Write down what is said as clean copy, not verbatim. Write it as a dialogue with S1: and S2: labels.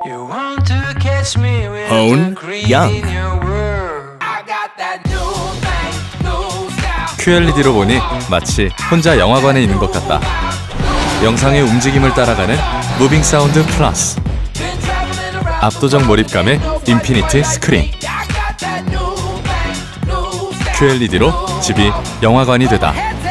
S1: Hone Young. QLED로 보니 마치 혼자 영화관에 있는 것 같다. 영상의 움직임을 따라가는 무빙 사운드 플러스 압도적 몰입감의 인피니티 스크린. QLED로 집이 영화관이 되다.